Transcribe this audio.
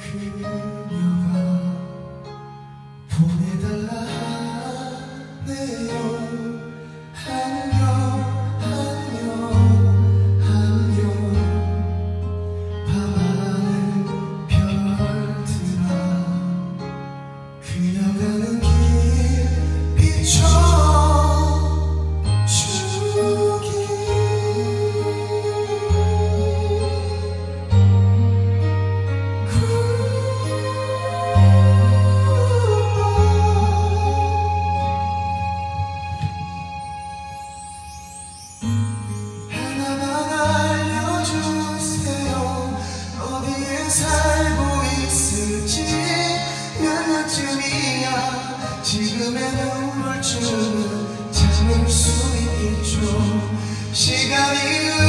그녀가 보내달라 하네요. 안녕 안녕 안녕. 밤하늘 별들아 그녀 가는 길 비춰주기. 하나만 알려주세요. 어디에 살고 있을지. 몇 년쯤이야 지금의 눈물쯤은 참을 수 있겠죠. 시간이